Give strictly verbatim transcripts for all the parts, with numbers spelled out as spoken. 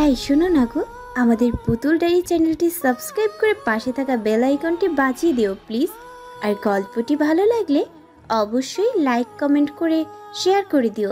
এই শোনো না গো, আমাদের পুতুল ডায়েরি চ্যানেলটি সাবস্ক্রাইব করে পাশে থাকা বেল আইকনটি বাজিয়ে দিও প্লিজ। আর গল্পটি ভালো লাগলে অবশ্যই লাইক কমেন্ট করে শেয়ার করে দিও।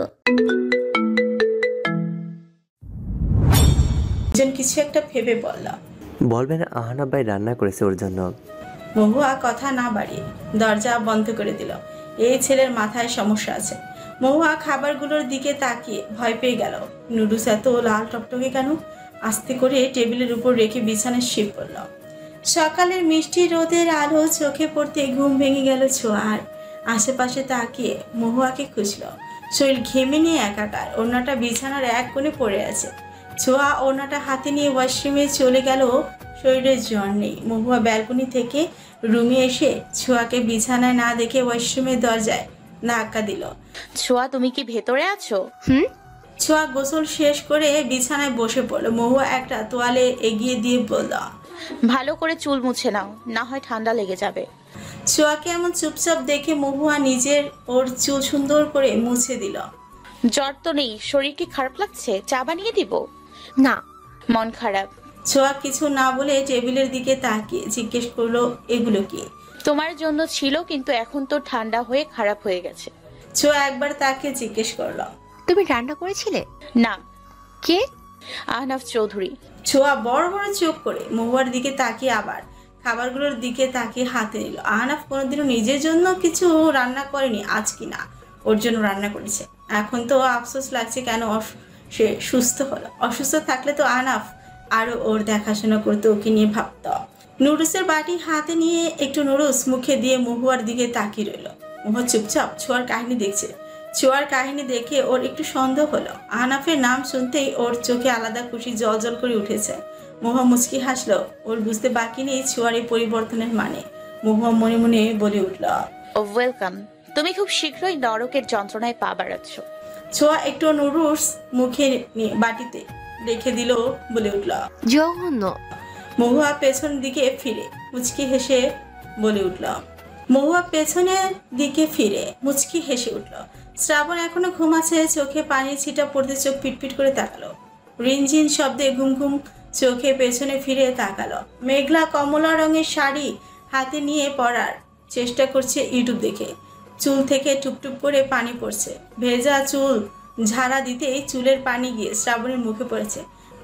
জন কিছু একটা ভেবে বলল, বলবেন আহনাব ভাই রান্না করেছে ওর জন্য। মহুয়া কথা না বাড়িয়ে দরজা বন্ধ করে দিল। এই ছেলের মাথায় সমস্যা আছে। মহুয়া খাবারগুলোর দিকে তাকিয়ে ভয় পেয়ে গেল। নুডলস এত লাল টকটকে কেন? আস্তে করে টেবিলের উপর রেখে বিছানায় শুয়ে পড়ল। সকালের মিষ্টি রোদের আলো চোখে পড়তে ঘুম ভেঙে গেল ছোঁয়ার। আশেপাশে তাকিয়ে মহুয়াকে খুঁজল। শরীর ঘেমে নিয়ে একাকার। ওড়নাটা বিছানার এক কোণে পড়ে আছে। ছোঁয়া ওড়নাটা হাতে নিয়ে ওয়াশরুমে চলে গেল। শরীরের জ্বর নেই। মহুয়া ব্যালকনি থেকে রুমে এসে ছোঁয়াকে বিছানায় না দেখে ওয়াশরুমের দরজায় ধাক্কা দিল। ছোঁয়া, তুমি কি ভেতরে আছো? হুম। ছোঁয়া গোসল শেষ করে বিছানায় বসে পড়ল। মহুয়া একটা তোয়ালে এগিয়ে দিয়ে বলল, ভালো করে চুল মুছে নাও, না হয় ঠান্ডা লেগে যাবে। ছোঁয়াকে এমন চুপচাপ দেখে মহুয়া নিজের ওর চুল সুন্দর করে মুছে দিল। জ্বর তো নেই, শরীর কি খারাপ লাগছে? চা বানিয়ে দিব? না। মন খারাপ? ছোঁয়া কিছু না বলে টেবিলের দিকে তাকিয়ে জিজ্ঞেস করলো, এগুলো কি? তোমার জন্য ছিল, কিন্তু এখন তো ঠান্ডা হয়ে খারাপ হয়ে গেছে। ছোঁয়া একবার তাকে জিজ্ঞেস করলো, তুমি রান্না করেছিলে? না। কে? আহনাফ চৌধুরী। ছোঁয়া বড় বড় চোখ করে মহুয়ার দিকে তাকিয়ে আবার খাবারগুলোর দিকে তাকিয়ে হাতে নিল। আহনাফ কোনোদিনও নিজের জন্য কিছু রান্না করেনি, আজ কি না ওর জন্য রান্না করেছে। এখন তো আফসোস লাগছে কেন সে সুস্থ হলো। অসুস্থ থাকলে তো আহনাফ আরো ওর দেখাশোনা করতে, ওকে নিয়ে ভাবত। নুডলসের বাটি হাতে নিয়ে একটু নুডলস মুখে দিয়ে মহুয়ার দিকে তাকিয়ে রইল। মহুয়া চুপচাপ ছোঁয়ার কাহিনী দেখছে। ছোঁয়ার কাহিনী দেখে ওর একটু সন্দেহ হলো। আহনাফের নাম শুনতেই ওর চোখে আলাদা খুশি জল জল করে উঠেছে। মহুয়া মুচকি হাসলো। ওর বুঝতে বাকি নেই ছোঁয়ার এই পরিবর্তনের মানে। মহুয়া মনে মনে বলে উঠল, ও ওয়েলকাম। তুমি খুব শীঘ্রই নরকের যন্ত্রণায় পা বাড়াচ্ছ। ছোঁয়া একটু নুডলস মুখে নিয়ে বাটিতে রেখে দিল, বলে উঠল, জঘন্য। মহুয়া পেছন দিকে ফিরে মুচকি হেসে বলে উঠল মহুয়া পেছনের দিকে ফিরে মুচকি হেসে উঠল। শ্রাবণ এখনো ঘুমাচ্ছে। চোখে পানির ছিটা পড়তে চোখ পিটপিট করে তাকালো। রিনঝিন শব্দে ঘুম ঘুম চোখে পেছনে ফিরে তাকালো। মেঘলা কমলা রঙের শাড়ি হাতে নিয়ে পরার চেষ্টা করছে ইউটিউব দেখে। চুল থেকে টুপটুপ করে পানি পড়ছে। ভেজা চুল ঝাড়া দিতেই চুলের পানি গিয়ে শ্রাবণের মুখে পড়েছে।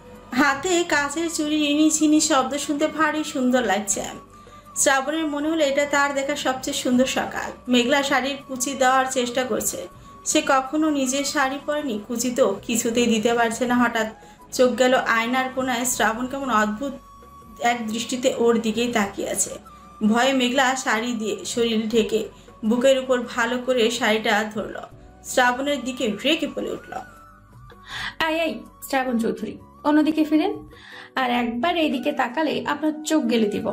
হাতে কাছের চুড়ি রিনি ঝিনি শব্দ শুনতে ভারী সুন্দর লাগছে। শ্রাবণের মনে হলো এটা তার দেখা সবচেয়ে সুন্দর সকাল। মেঘলা শাড়ির কুচি দেওয়ার চেষ্টা করছে। সে কখনো নিজের শাড়ি পরেনি, কুচি তো কিছুতেই দিতে পারছে না। হঠাৎ চোখ গেল আয়নার কোনায়। শ্রাবণ কেমন অদ্ভুত এক দৃষ্টিতে ওর দিকেই তাকিয়ে আছে। ভয়ে মেঘলা শাড়ি দিয়ে শরীর ঢেকে বুকের উপর ভালো করে শাড়িটা ধরল। শ্রাবণের দিকে রেগে বলে উঠল, আই আই শ্রাবণ চৌধুরী, অন্যদিকে ফিরেন, আর একবার এইদিকে তাকালে আপনার চোখ গেলে দিব।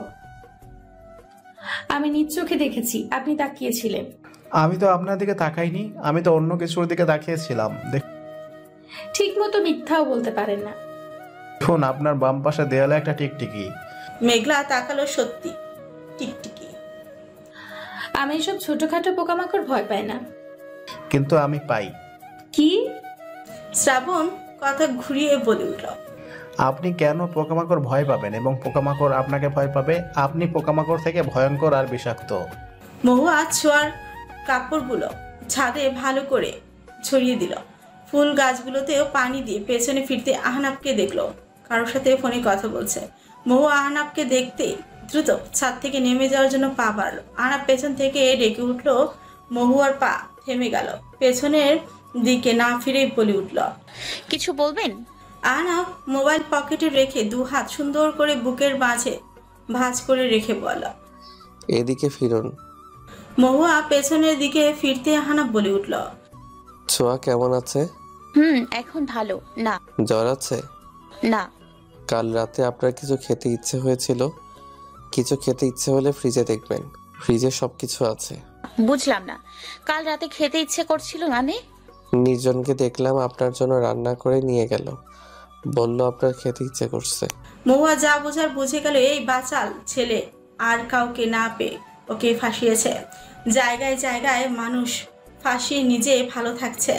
আমি নিজ চোখে দেখেছি আপনি তাকিয়েছিলেন। আমি তো আপনার দিকে তাকাইনি, আমি তো অন্য কিছুর দিকে তাকিয়েছিলাম। ঠিক মতো মিথ্যাও বলতে পারেন না। দেখুন আপনার বাম পাশে দেয়ালে একটা টিকটিকি। মেঘলা তাকালো, সত্যি টিকটিকি। আমি এসব ছোটখাটো পোকামাকড় ভয় পাই না। কিন্তু আমি পাই। কি? শ্রাবণ কথা ঘুরিয়ে বলে উঠল, আপনি কেন পোকামাকড় ভয় পাবেন এবং পোকামাকড় আপনাকে ভয় পাবে? আপনি পোকামাকড় থেকে ভয়ঙ্কর আর বিষাক্ত। মহুয়া ছোঁয়ার কাপড়গুলো ছাদে ভালো করে ছড়িয়ে দিল। ফুল গাছগুলোতেও পানি দিয়ে পেছনে ফিরতে আহনাবকে দেখলো কারোর সাথে ফোনে কথা বলছে। মহুয়া আহনাবকে দেখতে দ্রুত ছাদ থেকে নেমে যাওয়ার জন্য পা বাড়লো। আহনাব পেছন থেকে ডেকে উঠলো। মহুয়ার পা থেমে গেল। পেছনের দিকে না ফিরে বলে উঠল, কিছু বলবেন? আহনাব মোবাইল পকেটে রেখে দু হাত সুন্দর করে বুকের মাঝে ভাঁজ করে রেখে বলল, এদিকে ফিরুন। মহুয়া পেছনের দিকে ফিরতে আহনাব বলে উঠল, ছোঁয়া কেমন আছে? হুম, এখন ভালো না। জ্বর আছে? না। কাল রাতে আপনার কিছু খেতে ইচ্ছে হয়েছিল? কিছু খেতে ইচ্ছে হলে ফ্রিজে দেখবেন, ফ্রিজে সবকিছু আছে। বুঝলাম না, কাল রাতে খেতে ইচ্ছে করছিল মানে? নির্জনকে দেখলাম আপনার জন্য রান্না করে নিয়ে গেল, বলল আপনার খেতে ইচ্ছে করছে। মহুয়া যা বোঝার বুঝে গেল। এই বাচাল ছেলে আর কাউকে না পেয়ে ওকে ফাঁসিয়েছে। জায়গায় জায়গায় মানুষ ফাঁসিয়ে নিজে ভালো থাকছে,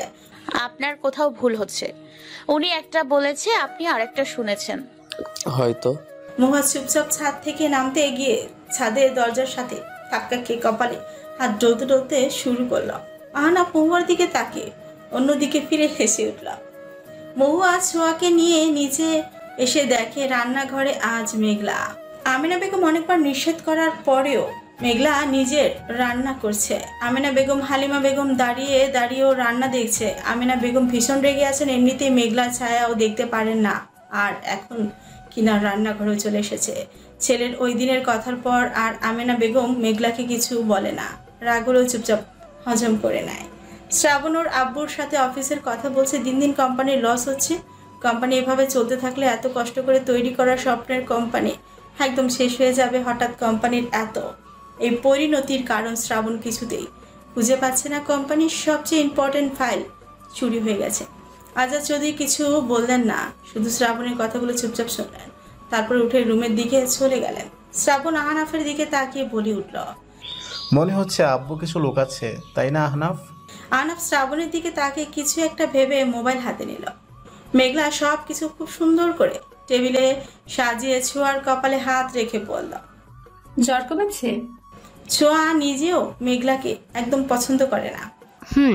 আপনার কোথাও ভুল হচ্ছে। উনি একটা বলেছে, আপনি আরেকটা শুনেছেন। হয়তো। মহুয়া চুপচাপ ছাদ থেকে নামতে গিয়ে ছাদের দরজার সাথে ধাক্কা খেয়ে কপালে হাত ডলতে ডলতে শুরু করল। আহনাফ মহুয়ার দিকে তাকিয়ে অন্যদিকে ফিরে হেসে উঠল। মহুয়া ছোঁয়াকে নিয়ে নিচে এসে দেখে রান্নাঘরে আজ মেঘলা। আমিনা বেগম অনেকবার নিষেধ করার পরেও মেঘলা নিজের রান্না করছে। আমিনা বেগম হালিমা বেগম দাঁড়িয়ে দাঁড়িয়েও রান্না দেখছে। আমিনা বেগম ভীষণ রেগে আছেন, এমনিতেই মেঘলা ছায়াও দেখতে পারেন না, আর এখন কিনা রান্নাঘরে চলে এসেছে। ছেলের ওই দিনের কথার পর আর আমিনা বেগম মেঘলাকে কিছু বলে না, রাগ হলেও চুপচাপ হজম করে নেয়। শ্রাবণ ওর আব্বুর সাথে অফিসের কথা বলছে, দিন দিন কোম্পানির লস হচ্ছে। কোম্পানি এভাবে চলতে থাকলে এত কষ্ট করে তৈরি করা স্বপ্নের কোম্পানি একদম শেষ হয়ে যাবে। হঠাৎ কোম্পানির এত এই পরিণতির কারণ শ্রাবণ কিছুতেই খুঁজে পাচ্ছে না। কোম্পানির সবচেয়ে ইম্পর্টেন্ট ফাইল চুরি হয়ে গেছে। আজাদ চৌধুরী কিছু বললেন না, শুধু শ্রাবণের কথাগুলো চুপচাপ শুনলেন, তারপর উঠে রুমের দিকে চলে গেলেন। শ্রাবণ আহনাফের দিকে তাকিয়ে বলে উঠল, মনে হচ্ছে আব্বু কিছু লুকাচ্ছে, তাই না আহনাফ? আহনাফ শ্রাবণের দিকে তাকিয়ে কিছু একটা ভেবে মোবাইল হাতে নিল। মেঘলা সব কিছু খুব সুন্দর করে টেবিলে সাজিয়ে ছোঁয়ার কপালে হাত রেখে বলল, জ্বর কমেছে? ছোঁয়া নিজেও মেঘলাকে একদম পছন্দ করে না। হুম,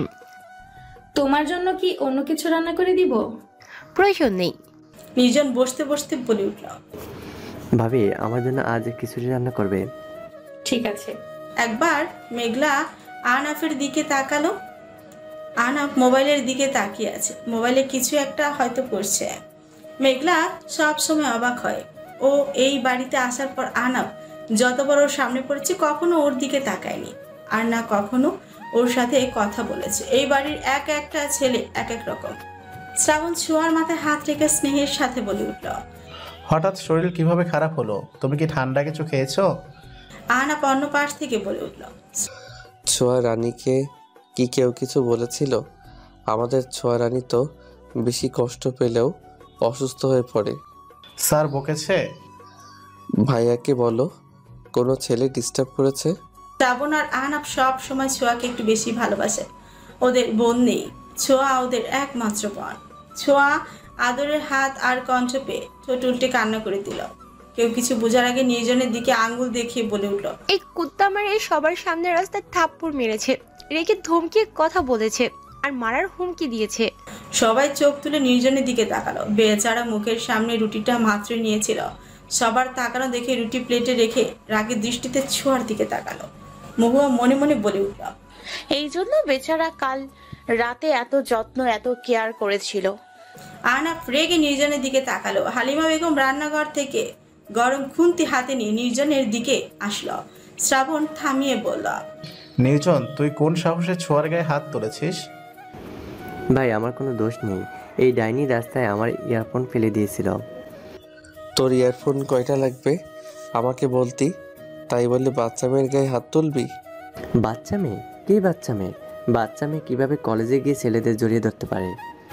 তোমার জন্য কি অন্য কিছু রান্না করে দিব? প্রয়োজন নেই। নির্জন বসতে বসতে বলে উঠল, ভাবি আমার জন্য আজ খিচুড়ি রান্না করবে? ঠিক আছে। একবার মেঘলা আহনাফের দিকে তাকালো। আহনাফ মোবাইলের দিকে তাকিয়ে আছে, মোবাইলে কিছু একটা হয়তো করছে। মেঘলা সব সময় অবাক হয়, ও এই বাড়িতে আসার পর আহনাফ যতবার ওর সামনে পড়েছে কখনো ওর দিকে তাকায়নি, আর না কখনো ওর সাথে কথা বলেছে। এই বাড়ির এক একটা ছেলে এক এক রকম। শ্রাবণ ছোঁয়ার মাথায় হাত রেখে স্নেহের সাথে বলে উঠল, হঠাৎ শরীর কিভাবে খারাপ হলো? তুমি কি ঠান্ডা কিছু খেয়েছো? আহনাফ অন্য পাশ থেকে বলে উঠল, ছোঁয়া রানীকে কি কেউ কিছু বলেছিল? আমাদের ছোঁয়া রানী তো বেশি কষ্ট পেলেও অসুস্থ হয়ে পড়ে। স্যার বকেছে? ভাইয়াকে বলো কোনো ছেলে ডিস্টার্ব করেছে। শ্রাবণ আর আহনাফ সব সময় ছোঁয়াকে একটু বেশি ভালোবাসে। ওদের বোন নেই, ছোঁয়া ওদের একমাত্র বোন। ছোঁয়া আদরের হাত আর কণ্ঠ পেয়ে ঠোঁট উল্টে কান্না করে দিল। কেউ কিছু বোঝার আগে নির্জনের দিকে আঙ্গুল দেখিয়ে বলে উঠল, এই কুত্তা মারে সবার সামনে রাস্তায় থাপ্পড় মেরেছে, রেখে ধমকিয়ে কথা বলেছে আর মারার হুমকি দিয়েছে। সবাই চোখ তুলে নির্জনের দিকে তাকালো। বেচারা মুখের সামনে রুটিটা মাত্রই নিয়েছিল। সবার তাকানো দেখে রুটি প্লেটে রেখে রাগের দৃষ্টিতে ছোঁয়ার দিকে তাকালো। মহুয়া মনে মনে বলে উঠল, এই জন্য বেচারা কাল রাতে এত যত্ন এত কেয়ার করেছিল। আহনাফ রেগে নির্জনের দিকে তাকালো। হালিমা বেগম রান্নাঘর থেকে গরম খুন্তি হাতে নিয়ে নির্জনের দিকে আসলো। শ্রাবণ থামিয়ে বলল, নির্জন, তুই কোন সাহসে ছোঁয়ার গায়ে হাত তুলেছিস? ভাই আমার কোনো দোষ নেই, এই ডাইনি রাস্তায় আমার ইয়ারফোন ফেলে দিয়েছিল। তোর ইয়ারফোন কয়টা লাগবে আমাকে বলতি, তাই বলে বাচ্চা মেয়ের গায়ে হাত তুলবি? বাচ্চা মেয়ে? কি বাচ্চা মেয়ে? বাচ্চা মেয়ে কিভাবে কলেজে গিয়ে ছেলেদের জড়িয়ে ধরতে পারে?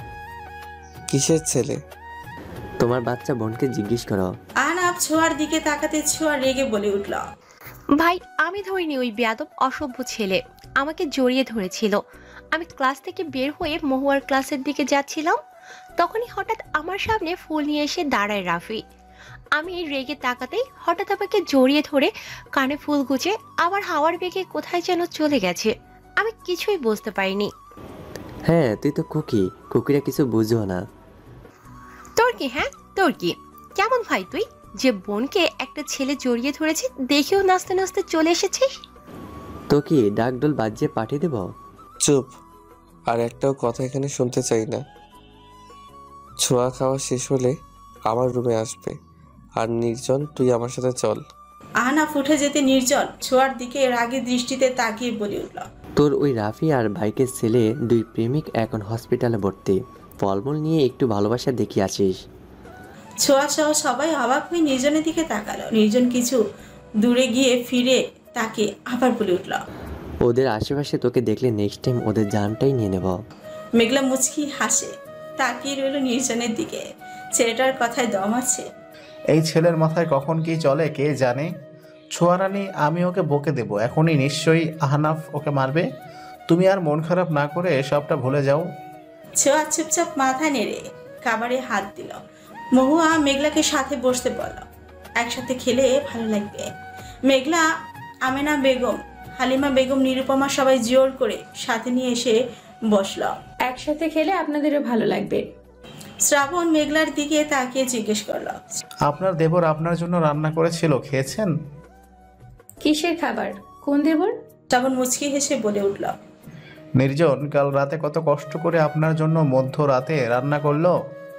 কিসের ছেলে? তোমার বাচ্চা বোনকে জিজ্ঞেস করো। আহনাফ ছোঁয়ার দিকে তাকাতে ছোঁয়া রেগে বলে উঠল, ভাই আমি ধরিনি, ওই বেয়াদব অসভ্য ছেলে আমাকে জড়িয়ে ধরেছিল। আমি ক্লাস থেকে বের হয়ে মহুয়ার ক্লাসের দিকে যাচ্ছিলাম, তখনই হঠাৎ আমার সামনে ফুল নিয়ে এসে দাঁড়ায় রাফি। আমি রেগে তাকাতেই হঠাৎ আমাকে জড়িয়ে ধরে কানে ফুল গুজে আবার হাওয়ার বেগে কোথায় যেন চলে গেছে। আমি কিছুই বুঝতে পারিনি। হ্যাঁ তুই তো কুকি, কুকিরা কিছু বুঝো না। তোর কি? হ্যাঁ তোর কি? কেমন ভাই তুই, যে বোনকে একটা ছেলে জড়িয়ে ধরেছে দেখেও নাচতে নাচতে চলে এসেছিস? তো কি ডাকডোল বাজিয়ে পাঠিয়ে দেব? চুপ, আর একটাও কথা এখানে শুনতে চাই না। ছোঁয়া খাওয়া শেষ হলে আমার রুমে আসবে। আর নির্জন তুই আমার সাথে চল। আহনাফ উঠে যেতে নির্জন ছোঁয়ার দিকে রাগের দৃষ্টিতে তাকিয়ে বলে উঠল, তোর ওই রাফি আর ভাইকের ছেলে দুই প্রেমিক এখন হসপিটালে ভর্তি, ফলমূল নিয়ে একটু ভালোবাসা দেখিয়ে আসিস। ছোঁয়া সহ সবাই অবাক হয়ে নির্জনের দিকে তাকালো। নির্জন কিছু দূরে গিয়ে ফিরে তাকে আবার বলে উঠল, ওদের আশেপাশে তোকে দেখলে নেক্সট টাইম ওদের জানটাই নিয়ে নেব। মেঘলা মুচকি হাসে, তাকিয়ে রইল নির্জনের দিকে। ছেলেটার কথায় দম আছে। এই ছেলের মাথায় কখন কি চলে কে জানে। ছোঁয়া রানী, আমি ওকে বকে দেব এখনই। নিশ্চয়ই আহনাফ ওকে মারবে। তুমি আর মন খারাপ না করে সবটা ভুলে যাও। ছোঁয়া চুপচাপ মাথা নেড়ে খাবারে হাত দিল। মহুয়া মেঘলাকে সাথে বসতে বলল, একসাথে খেলে ভালো লাগবে। মেঘলা, আমেনা বেগম, হালিমা বেগম, নিরুপমা সবাই জোর করে সাথে নিয়ে এসে বসল। একসাথে খেলে আপনাদেরও ভালো লাগবে। শ্রাবণ মেঘলার দিকে তাকিয়ে জিজ্ঞেস করল, আপনার দেবর আপনার জন্য রান্না করেছিল, খেয়েছেন? কিসের খাবার? কোন দেবর? শ্রাবণ মুচকি হেসে বলে উঠল, নির্জন কাল রাতে কত কষ্ট করে আপনার জন্য মধ্য রাতে রান্না করলো।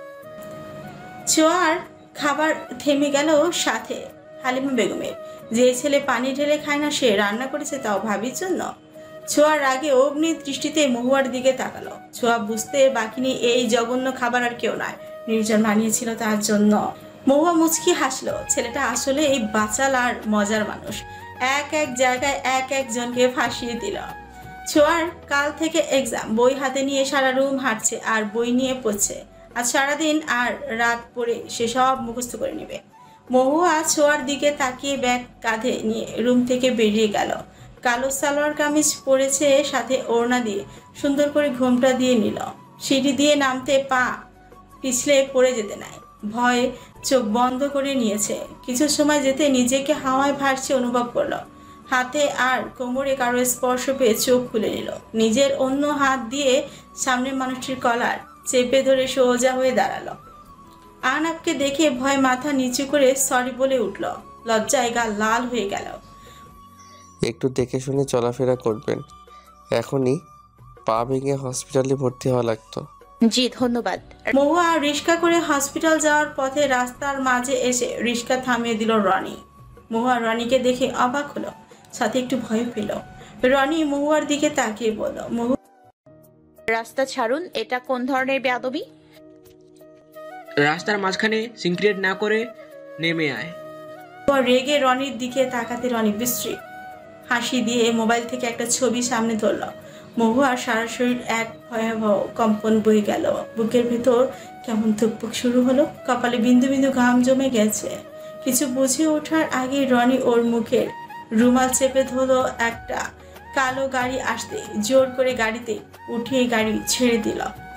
ছোঁয়ার খাবার থেমে গেল। সাথে হালিমা বেগমের, যে ছেলে পানি ঢেলে খায় না সে রান্না করেছে, তাও ভাবির জন্য। ছোঁয়ার আগে অগ্নি দৃষ্টিতে মহুয়ার দিকে তাকালো। ছোঁয়া বুঝতে বাকি নেই এই জঘন্য খাবার আর কেউ নয়, নির্জন বানিয়েছিল তার জন্য। মহুয়া মুচকি হাসলো। ছেলেটা আসলে এই বাচাল আর মজার মানুষ, এক এক জায়গায় এক একজনকে ফাঁসিয়ে দিল। ছোঁয়ার কাল থেকে এক্সাম, বই হাতে নিয়ে সারা রুম হাঁটছে আর বই নিয়ে পড়ছে। আজ সারাদিন আর রাত পড়ে সে সব মুখস্থ করে নেবে। মহুয়া ছোঁয়ার দিকে তাকিয়ে ব্যাগ কাঁধে নিয়ে রুম থেকে বেরিয়ে গেল। কালো সালোয়ার কামিজ পরেছে, সাথে ওড়না দিয়ে সুন্দর করে ঘোমটা দিয়ে নিল। সিঁড়ি দিয়ে নামতে পা পিছলে পড়ে যেতে নাই, ভয়ে চোখ বন্ধ করে নিয়েছে। কিছু সময় যেতে নিজেকে হাওয়ায় ভাসছে অনুভব করলো। হাতে আর কোমরে কারো স্পর্শ পেয়ে চোখ খুলে নিল। নিজের অন্য হাত দিয়ে সামনের মানুষটির কলার চেপে ধরে সোজা হয়ে দাঁড়ালো। আহনাবকে দেখে ভয় মাথা নিচু করে সরি বলে উঠল। লজ্জায় গা লাল হয়ে গেল। একটু দেখে শুনে চলাফেরা করবেন, এখনই পা ভেঙে হসপিটালে ভর্তি হওয়া লাগতো। জি ধন্যবাদ। মহুয়া রিক্সা করে হসপিটাল যাওয়ার পথে রাস্তার মাঝে এসে রিক্সা থামিয়ে দিল রনি। মহুয়া রনিকে দেখে অবাক হলো, সাথে একটু ভয় পেল। রনি মহুয়ার দিকে তাকিয়ে বলল, মহু, রাস্তা ছাড়ুন, এটা কোন ধরনের বেয়াদবি? রাস্তার মাঝখানে সিনক্রিয়েট না করে নেমে আয়। রেগে রনির দিকে তাকাতে রনি বিশ্রী হাসি দিয়ে মোবাইল থেকে একটা ছবি সামনে ধরল। মহুয়ার সারা শরীর এক ভয়াবহ কম্পন বয়ে গেল। বুকের ভেতর কেমন ধুকপুক শুরু হলো, কপালে বিন্দু বিন্দু ঘাম জমে গেছে। কিছু বুঝে ওঠার আগে রনি ওর মুখের রুমাল চেপে ধরলো। একটা কালো গাড়ি আসতে জোর করে গাড়িতে উঠিয়ে গাড়ি ছেড়ে দিল।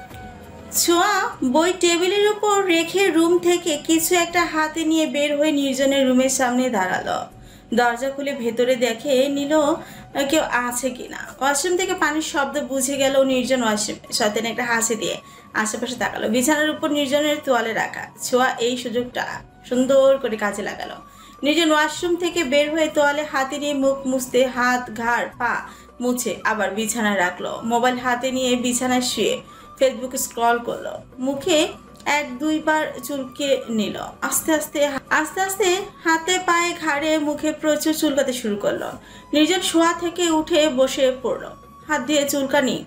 ছোঁয়া বই টেবিলের উপর রেখে রুম থেকে কিছু একটা হাতে নিয়ে বের হয়ে নির্জনের রুমের সামনে দাঁড়ালো। দরজা খুলে ভেতরে দেখে নিল কেউ আছে কিনা। ওয়াশরুম থেকে পানির শব্দ বুঝে গেল নির্জন ওয়াশরুম। সাথে একটা হাসি দিয়ে আশেপাশে তাকালো। বিছানার উপর নির্জনের তোয়ালে রাখা। ছোঁয়া এই সুযোগটা সুন্দর করে কাজে লাগালো। নির্জন ওয়াশরুম থেকে বের হয়ে তোয়ালে হাতে নিয়ে মুখ মুছতে হাত ঘাড় পা মুছে আবার বিছানায় রাখলো। মোবাইল হাতে নিয়ে বিছানায় শুয়ে ফেসবুক স্ক্রল করলো। মুখে এক দুইবার চুলকে নিল। আস্তে আস্তে আস্তে আস্তে হাতে পায়ে ঘাড়ে মুখে প্রচুর চুলকাতে শুরু করলো। নির্জন শোয়া থেকে উঠে বসে পড়লো। হাত দিয়ে চুলকানি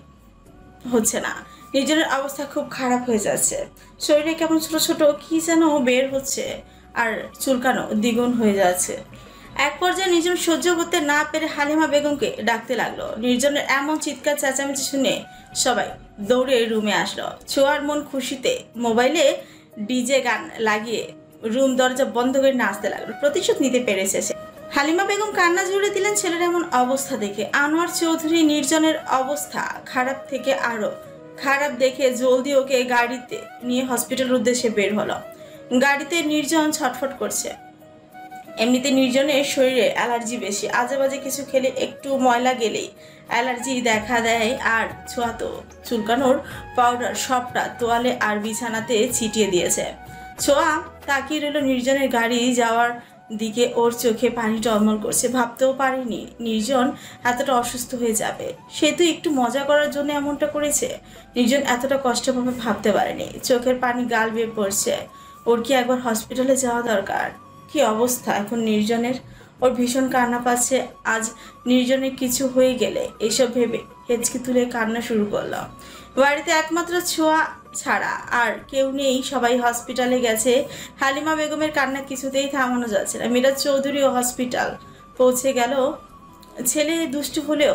হচ্ছে না। নির্জনের অবস্থা খুব খারাপ হয়ে যাচ্ছে। শরীরে কেমন ছোট ছোট কি যেন বের হচ্ছে আর চুলকানো দ্বিগুণ হয়ে যাচ্ছে। এক পর্যায়ে নির্জন সহ্য করতে না পেরে হালিমা বেগমকে ডাকতে লাগলো। নির্জনের এমন চিৎকার চেঁচামেচি শুনে সবাই দৌড়ে রুমে আসলো। ছোঁয়ার মন খুশিতে মোবাইলে ডিজে গান লাগিয়ে রুম দরজা বন্ধ করে নাচতে লাগলো। প্রতিশোধ নিতে পেরেছে সে। হালিমা বেগম কান্না জুড়ে দিলেন ছেলের এমন অবস্থা দেখে। আনোয়ার চৌধুরী নির্জনের অবস্থা খারাপ থেকে আরো খারাপ দেখে জলদি ওকে গাড়িতে নিয়ে হসপিটালের উদ্দেশ্যে বের হলো। গাড়িতে নির্জন ছটফট করছে। এমনিতে নির্জনের শরীরে অ্যালার্জি বেশি। আজেবাজে কিছু খেলে একটু ময়লা গেলেই অ্যালার্জি দেখা দেয়। আর ছোঁয়া তো চুলকানোর পাউডার সবটা তোয়ালে আর বিছানাতে ছিটিয়ে দিয়েছে। ছোঁয়া তাকিয়ে রইল নির্জনের গাড়ি যাওয়ার দিকে। ওর চোখে পানি টলমল করছে। ভাবতেও পারেনি নির্জন এতটা অসুস্থ হয়ে যাবে। সে তো একটু মজা করার জন্য এমনটা করেছে। নির্জন এতটা কষ্ট পাবে ভাবতে পারেনি। চোখের পানি গাল বেয়ে পড়ছে। ওর কি একবার হসপিটালে যাওয়া দরকার? কি অবস্থা এখন নির্জনের। ওর ভীষণ কান্না পাচ্ছে। আজ নির্জনের কিছু হয়ে গেলে এসব ভেবে হেঁচকি তুলে কান্না শুরু করলাম। বাড়িতে একমাত্র ছোঁয়া ছাড়া আর কেউ নেই। সবাই হসপিটালে গেছে। হালিমা বেগমের কান্না কিছুতেই থামানো যাচ্ছে না। মিরাজ চৌধুরীও হসপিটাল পৌঁছে গেল। ছেলে দুষ্টু হলেও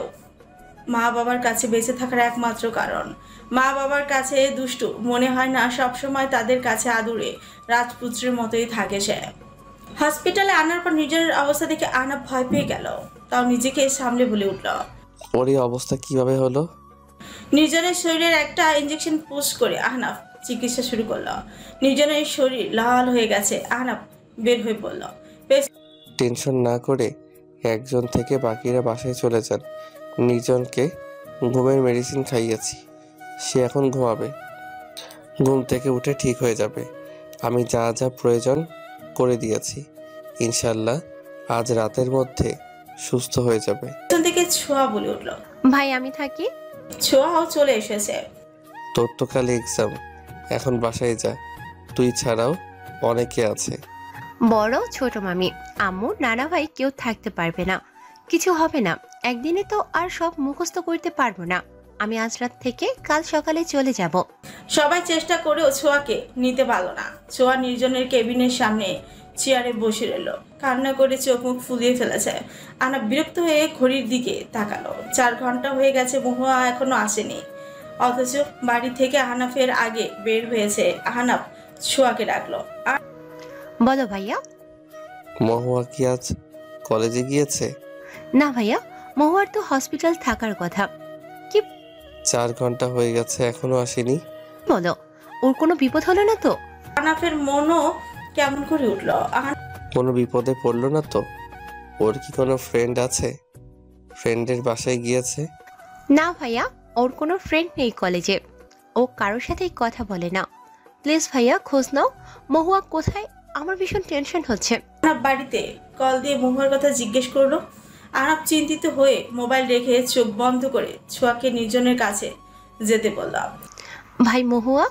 মা বাবার কাছে বেঁচে থাকার একমাত্র কারণ। মা বাবার কাছে দুষ্টু মনে হয় না, সবসময় তাদের কাছে আদুরে রাজপুত্রের মতোই থাকে সে। হসপিটালে আনার পর নিজের অবস্থা দেখে আনা ভয় পেয়ে গেল। তাও নিজেকে সামলে বলে উঠল, ওর এই অবস্থা কিভাবে হলো? নির্জনের শরীরের একটা ইঞ্জেকশন পুশ করে আহনাফ চিকিৎসা শুরু করলো। নির্জনের শরীর লাল হয়ে গেছে। আহনাফ বের হয়ে পড়ল। টেনশন না করে একজন থেকে বাকিরা বাসায় চলে যান। নির্জনকে ঘুমের মেডিসিন খাইয়েছি, সে এখন ঘুমাবে। ঘুম থেকে উঠে ঠিক হয়ে যাবে। আমি যা যা প্রয়োজন করে দিয়েছি, ইনশাল্লাহ আজ রাতের মধ্যে সুস্থ হয়ে যাবে। পেছন থেকে ছোঁয়া বলে উঠল। ভাই আমি থাকি। ছোঁয়াও চলে এসেছে। তোর তো কাল এক্সাম, এখন বাসায় যা। তুই ছাড়াও অনেকে আছে। বড় ছোট মামি আম্মু নানা ভাই কেউ থাকতে পারবে না, কিছু হবে না। একদিনে তো আর সব মুখস্থ করতে পারবো না। আমি আজ রাত থেকে কাল সকালে চলে যাব। সবাই চেষ্টা করেও ছোঁয়াকে নিতে পারল না। ছোঁয়া নির্জনের কেবিনের সামনে চেয়ারে বসে রইল, কান্না করে চোখ মুখ ফুলিয়ে ফেলেছে। আহনাফ বিরক্ত হয়ে ঘড়ির দিকে তাকালো। চার ঘন্টা হয়ে গেছে, মহুয়া এখনো আসেনি। অথচ বাড়ি থেকে আহনাফের আগে বের হয়েছে। আহনাফ ছোঁয়াকে ডাকলো। আর বলো ভাইয়া। মহুয়া কি আজ কলেজে গিয়েছে? না ভাইয়া, মহুয়ার তো হসপিটাল থাকার কথা। কি চার ঘন্টা হয়ে গেছে, এখনো আসেনি? বলো, ওর কোনো বিপদ হলো না তো? আহনাফের মনও কেমন করে উঠল। কোনো বিপদে পড়লো না তো? ওর কি কোনো ফ্রেন্ড আছে? ফ্রেন্ডের বাসায় গিয়েছে? না ভাইয়া, ওর কোনো ফ্রেন্ড নেই কলেজে। ও কারোর সাথেই কথা বলে না। প্লিজ ভাইয়া খোঁজ নাও, মহুয়া কোথায়? আমার ভীষণ টেনশন হচ্ছে। আহনাফ বাড়িতে কল দিয়ে মহুয়ার কথা জিজ্ঞেস করলো। আহনাফ চিন্তিত হয়ে মোবাইল রেখে চোখ বন্ধ করে ছোঁয়াকে নির্জনের কাছে যেতে বললাম। ভাই মহুয়া?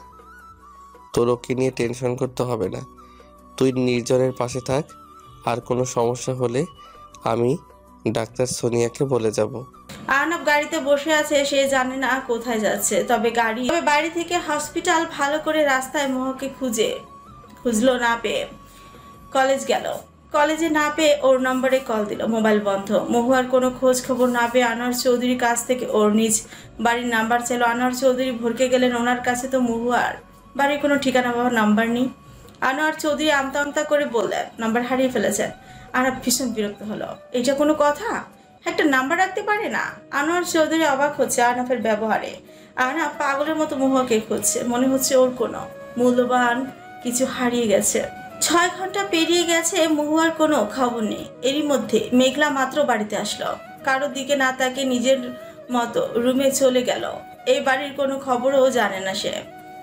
তোর ওকে নিয়ে টেনশন করতে হবে না, তুই নির্জনের পাশে থাক। আর কোনো সমস্যা হলে আমি ডাক্তার সোনিয়াকে বলে যাব। আহনাফ গাড়িতে বসে আছে, সে জানে না কোথায় যাচ্ছে। তবে গাড়ি তবে বাড়ি থেকে হসপিটাল ভালো করে রাস্তায় মহুয়াকে খুঁজে খুঁজলো, না পেয়ে কলেজ গেল। কলেজে না পেয়ে ওর নম্বরে কল দিল, মোবাইল বন্ধ। মহুয়ার কোনো খোঁজ খবর না পেয়ে আনোয়ার চৌধুরীর কাছ থেকে ওর নিজ বাড়ির নাম্বার ছিল। আনোয়ার চৌধুরী ভরকে গেলেন, ওনার কাছে তো মহুয়ার বাড়ির কোনো ঠিকানা বা নাম্বার নেই। আনোয়ার চৌধুরী আমতা আমতা করে বললেন নাম্বার হারিয়ে ফেলেছেন। আহনাফ ভীষণ বিরক্ত হলো। এটা কোনো কথা? একটা নাম্বার রাখতে পারে না? আনোয়ার চৌধুরী অবাক হচ্ছে আহনাফের ব্যবহারে। আহনাফ পাগলের মতো মহুয়াকে খুঁজছে, মনে হচ্ছে ওর কোনো মূল্যবান কিছু হারিয়ে গেছে। ছয় ঘন্টা পেরিয়ে গেছে, মহুয়ার কোনো খবর নেই। এরই মধ্যে মেঘলা মাত্র বাড়িতে আসলো, কারোর দিকে না তাকে নিজের মতো রুমে চলে গেল। এই বাড়ির কোনো খবরও জানে না সে।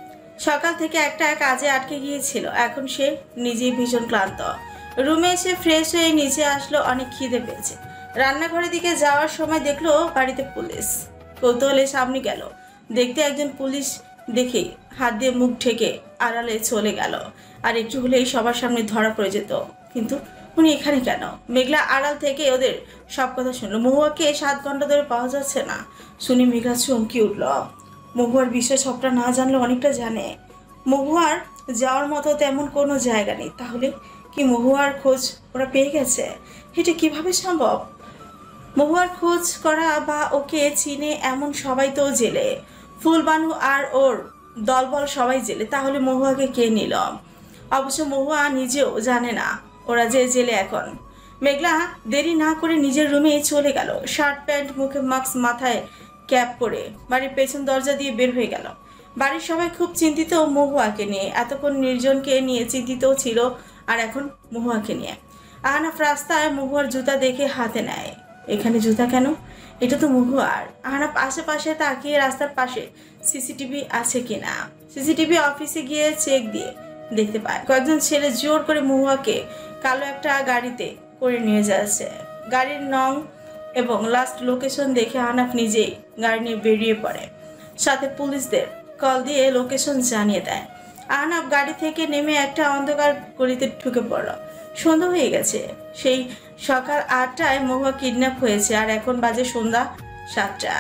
সকাল থেকে একটা কাজে আটকে গিয়েছিল, এখন সে নিজেই ভীষণ ক্লান্ত। রুমে এসে ফ্রেশ হয়ে নিচে আসলো, অনেক খিদে পেয়েছে। রান্নাঘরের দিকে যাওয়ার সময় দেখলো বাড়িতে পুলিশ। কৌতূহলে সামনে গেল, দেখতে একজন পুলিশ দেখে হাত দিয়ে মুখ ঢেকে আড়ালে চলে গেল। আর একটু হলেই সবার সামনে ধরা পড়ে যেত। কিন্তু উনি এখানে কেন? মেঘলা আড়াল থেকে ওদের সব কথা শুনলো। মহুয়াকে সাত ঘন্টা ধরে পাওয়া যাচ্ছে না শুনে মেঘলা চমকে উঠল। মহুয়ার বিষয় সবটা না জানলে অনেকটা জানে। মহুয়ার যাওয়ার মতো তেমন কোনো জায়গা নেই। তাহলে কি মহুয়ার খোঁজ ওরা পেয়ে গেছে? এটা কিভাবে সম্ভব? মহুয়ার খোঁজ করা বা ওকে চিনে এমন সবাই তো জেলে। ফুলবানু আর ওর দলবল সবাই জেলে। তাহলে মহুয়াকে কে নিল? অবশ্য মহুয়া নিজেও জানে না ওরা যে জেলে এখন। মেঘলা দেরি না করে নিজের রুমে চলে গেল। শার্ট প্যান্ট, মুখে মাস্ক, মাথায় ক্যাপ পরে বাড়ির পেছন দরজা দিয়ে বের হয়ে গেল। বাড়ির সবাই খুব চিন্তিত মহুয়াকে নিয়ে। এতক্ষণ নির্জনকে নিয়ে চিন্তিত ছিল, আর এখন মহুয়াকে নিয়ে। আহনাফ রাস্তায় মহুয়ার জুতা দেখে হাতে নেয়। এখানে জুতা কেন? এটা তো মহুয়ার। আহনাফ আশেপাশে তাকিয়ে রাস্তার পাশে সিসিটিভি আছে কিনা। সিসিটিভি অফিসে গিয়ে চেক দিয়ে দেখতে পায় কয়েকজন ছেলে জোর করে মহুয়াকে কালো একটা গাড়িতে করে নিয়ে যাচ্ছে। গাড়ির নং এবং লাস্ট লোকেশন দেখে আহনাফ নিজেই গাড়ি নিয়ে বেরিয়ে পড়ে। সাথে পুলিশদের কল দিয়ে লোকেশন জানিয়ে দেয়। আহনাফ গাড়ি থেকে নেমে একটা অন্ধকার গলিতে ঢুকে পড়ল। সন্ধ্যা হয়ে গেছে। সেই সকাল আটটায় মহুয়া কিডন্যাপ হয়েছে, আর এখন বাজে সন্ধ্যা সাতটা।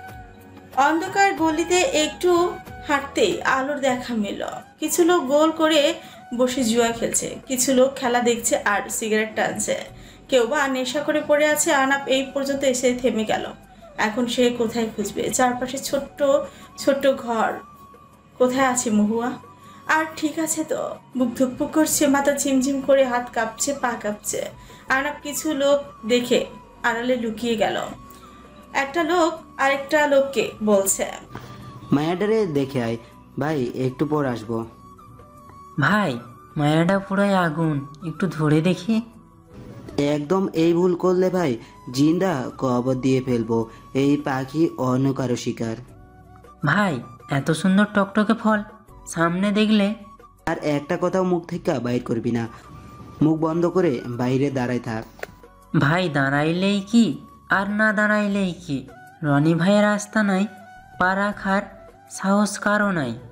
অন্ধকার গলিতে একটু হাঁটতেই আলোর দেখা মিলল। কিছু লোক গোল করে বসে জুয়া খেলছে, কিছু লোক খেলা দেখছে আর সিগারেট টানছে, কেউ বা নেশা করে পড়ে আছে। আহনাফ এই পর্যন্ত এসে থেমে গেল। এখন সে কোথায় খুঁজবে? চারপাশে ছোট্ট ছোট্ট ঘর। কোথায় আছে মহুয়া? আর ঠিক আছে তো? বুক ধুকপুক করছে, মাথা ঝিমঝিম করে, হাত কাঁপছে, পা কাঁপছে। আহনাফ কিছু লোক দেখে আড়ালে লুকিয়ে গেল। একটা লোক আরেকটা লোককে বলছে। মায়াডারে দেখে আয় ভাই, একটু পর আসবো। ভাই মায়াটা পুরাই আগুন, একটু ধরে দেখি। একদম এই ভুল করলে ভাই জিন্দা কবর দিয়ে ফেলবো। এই পাখি অন্য কারো শিকার। ভাই এত সুন্দর টকটকে ফল সামনে দেখলে। আর একটা কথাও মুখ থেকে বাইর করবি না, মুখ বন্ধ করে বাইরে দাঁড়ায় থাক। ভাই দাঁড়াইলেই কি আর না দাঁড়াইলেই কি, রনি ভাইয়ের রাস্তা নাই, পা রাখার সাহস কারও নাই।